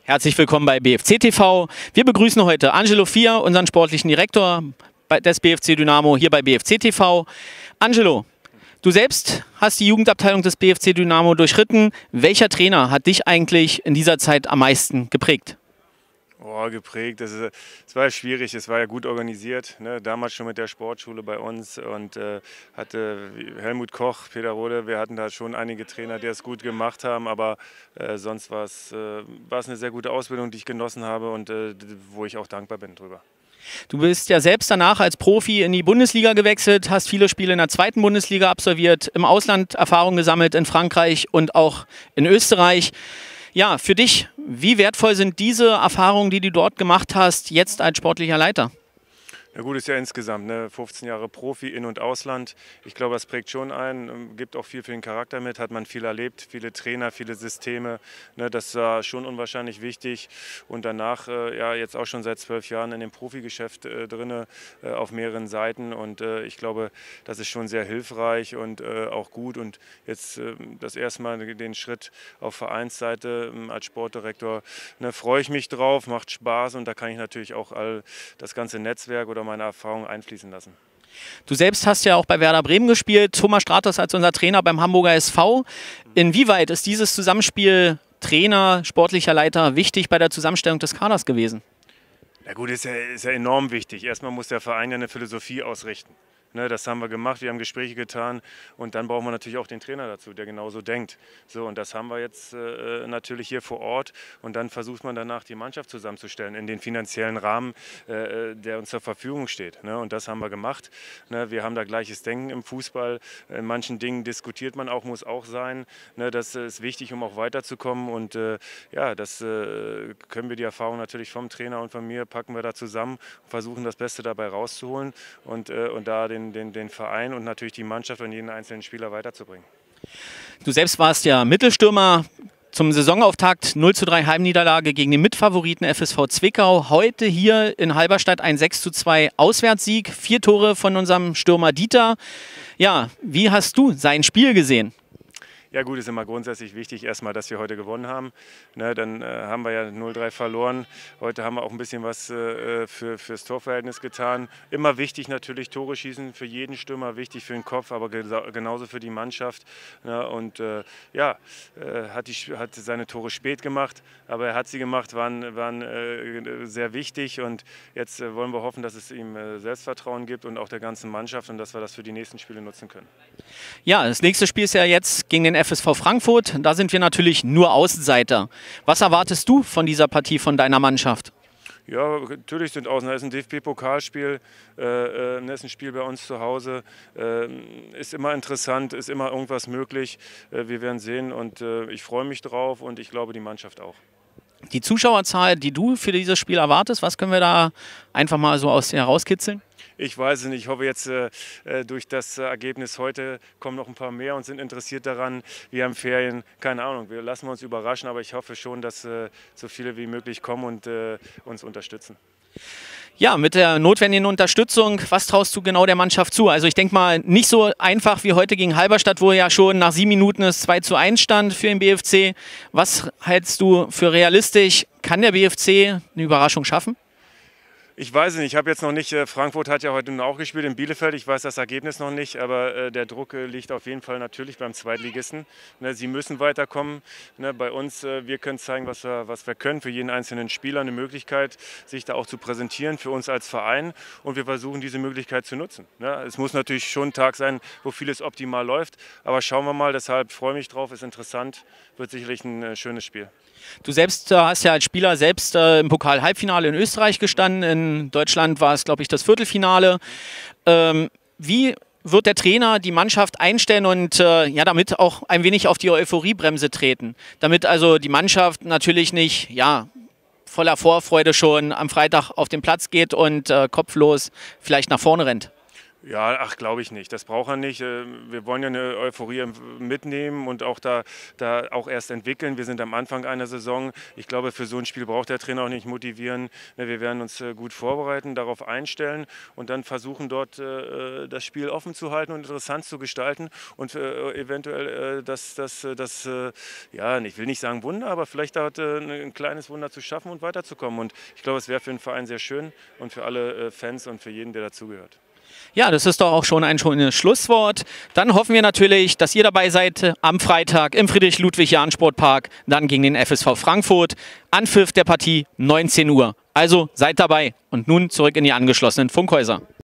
Herzlich willkommen bei BFC TV. Wir begrüßen heute Angelo Fier, unseren sportlichen Direktor des BFC Dynamo, hier bei BFC TV. Angelo, du selbst hast die Jugendabteilung des BFC Dynamo durchritten. Welcher Trainer hat dich eigentlich in dieser Zeit am meisten geprägt? Oh, geprägt. Es war ja schwierig, es war ja gut organisiert. Ne? Damals schon mit der Sportschule bei uns und hatte Helmut Koch, Peter Rode, wir hatten da schon einige Trainer, die es gut gemacht haben, aber sonst war es eine sehr gute Ausbildung, die ich genossen habe und wo ich auch dankbar bin drüber. Du bist ja selbst danach als Profi in die Bundesliga gewechselt, hast viele Spiele in der zweiten Bundesliga absolviert, im Ausland Erfahrung gesammelt in Frankreich und auch in Österreich. Ja, für dich, wie wertvoll sind diese Erfahrungen, die du dort gemacht hast, jetzt als sportlicher Leiter? Ja gut, ist ja insgesamt, ne? 15 Jahre Profi, In- und Ausland. Ich glaube, das prägt schon ein, gibt auch viel für den Charakter mit, hat man viel erlebt, viele Trainer, viele Systeme. Ne? Das war schon unwahrscheinlich wichtig. Und danach, ja, jetzt auch schon seit 12 Jahren in dem Profigeschäft drin, auf mehreren Seiten. Und ich glaube, das ist schon sehr hilfreich und auch gut. Und jetzt das erste Mal den Schritt auf Vereinsseite als Sportdirektor, ne, freue ich mich drauf, macht Spaß und da kann ich natürlich auch all das ganze Netzwerk oder meine Erfahrungen einfließen lassen. Du selbst hast ja auch bei Werder Bremen gespielt, Thomas Stratos als unser Trainer beim Hamburger SV. Inwieweit ist dieses Zusammenspiel Trainer, sportlicher Leiter wichtig bei der Zusammenstellung des Kaders gewesen? Na gut, ist ja enorm wichtig. Erstmal muss der Verein ja eine Philosophie ausrichten. Ne, das haben wir gemacht, wir haben Gespräche getan und dann brauchen wir natürlich auch den Trainer dazu, der genauso denkt. So, und das haben wir jetzt natürlich hier vor Ort und dann versucht man danach die Mannschaft zusammenzustellen in den finanziellen Rahmen, der uns zur Verfügung steht. Ne, und das haben wir gemacht. Ne, wir haben da gleiches Denken im Fußball. In manchen Dingen diskutiert man auch, muss auch sein. Ne, das ist wichtig, um auch weiterzukommen und ja, das können wir die Erfahrung natürlich vom Trainer und von mir, packen wir da zusammen und versuchen das Beste dabei rauszuholen und da den Verein und natürlich die Mannschaft und jeden einzelnen Spieler weiterzubringen. Du selbst warst ja Mittelstürmer. Zum Saisonauftakt 0:3 Heimniederlage gegen den Mitfavoriten FSV Zwickau. Heute hier in Halberstadt ein 6:2 Auswärtssieg. 4 Tore von unserem Stürmer Dieter. Ja, wie hast du sein Spiel gesehen? Ja gut, ist immer grundsätzlich wichtig erstmal, dass wir heute gewonnen haben. Ne, dann haben wir ja 0:3 verloren. Heute haben wir auch ein bisschen was fürs Torverhältnis getan. Immer wichtig natürlich, Tore schießen für jeden Stürmer, wichtig für den Kopf, aber genauso für die Mannschaft. Ne, und ja, hat seine Tore spät gemacht, aber er hat sie gemacht, waren sehr wichtig. Und jetzt wollen wir hoffen, dass es ihm Selbstvertrauen gibt und auch der ganzen Mannschaft und dass wir das für die nächsten Spiele nutzen können. Ja, das nächste Spiel ist ja jetzt gegen den FSV Frankfurt. Da sind wir natürlich nur Außenseiter. Was erwartest du von dieser Partie von deiner Mannschaft? Ja, natürlich sind außen. Das ist ein DFB-Pokalspiel, das ist ein Spiel bei uns zu Hause. Ist immer interessant, ist immer irgendwas möglich. Wir werden sehen und ich freue mich drauf und ich glaube, die Mannschaft auch. Die Zuschauerzahl, die du für dieses Spiel erwartest, was können wir da einfach mal so aus dir herauskitzeln? Ich weiß es nicht. Ich hoffe jetzt durch das Ergebnis heute kommen noch ein paar mehr und sind interessiert daran. Wir haben Ferien, keine Ahnung, wir lassen uns überraschen, aber ich hoffe schon, dass so viele wie möglich kommen und uns unterstützen. Ja, mit der notwendigen Unterstützung, was traust du genau der Mannschaft zu? Also ich denke mal, nicht so einfach wie heute gegen Halberstadt, wo ja schon nach 7 Minuten es 2:1 stand für den BFC. Was hältst du für realistisch? Kann der BFC eine Überraschung schaffen? Ich weiß es nicht, ich habe jetzt noch nicht, Frankfurt hat ja heute nun auch gespielt in Bielefeld, ich weiß das Ergebnis noch nicht, aber der Druck liegt auf jeden Fall natürlich beim Zweitligisten. Ne, sie müssen weiterkommen, ne, bei uns, wir können zeigen, was wir können, für jeden einzelnen Spieler eine Möglichkeit, sich da auch zu präsentieren, für uns als Verein und wir versuchen diese Möglichkeit zu nutzen. Ne. Es muss natürlich schon ein Tag sein, wo vieles optimal läuft, aber schauen wir mal, deshalb freue ich mich drauf, ist interessant, wird sicherlich ein schönes Spiel. Du selbst hast ja als Spieler selbst im Pokal-Halbfinale in Österreich gestanden. In Deutschland war es, glaube ich, das Viertelfinale. Wie wird der Trainer die Mannschaft einstellen und ja, damit auch ein wenig auf die Euphoriebremse treten? Damit also die Mannschaft natürlich nicht voller Vorfreude schon am Freitag auf den Platz geht und kopflos vielleicht nach vorne rennt. Ja, ach, glaube ich nicht. Das braucht er nicht. Wir wollen ja eine Euphorie mitnehmen und auch da auch erst entwickeln. Wir sind am Anfang einer Saison. Ich glaube, für so ein Spiel braucht der Trainer auch nicht motivieren. Wir werden uns gut vorbereiten, darauf einstellen und dann versuchen, dort das Spiel offen zu halten und interessant zu gestalten und eventuell ja, ich will nicht sagen Wunder, aber vielleicht dort ein kleines Wunder zu schaffen und weiterzukommen. Und ich glaube, es wäre für den Verein sehr schön und für alle Fans und für jeden, der dazugehört. Ja, das ist doch auch schon ein schönes Schlusswort. Dann hoffen wir natürlich, dass ihr dabei seid am Freitag im Friedrich-Ludwig-Jahn-Sportpark, dann gegen den FSV Frankfurt. Anpfiff der Partie 19 Uhr. Also seid dabei und nun zurück in die angeschlossenen Funkhäuser.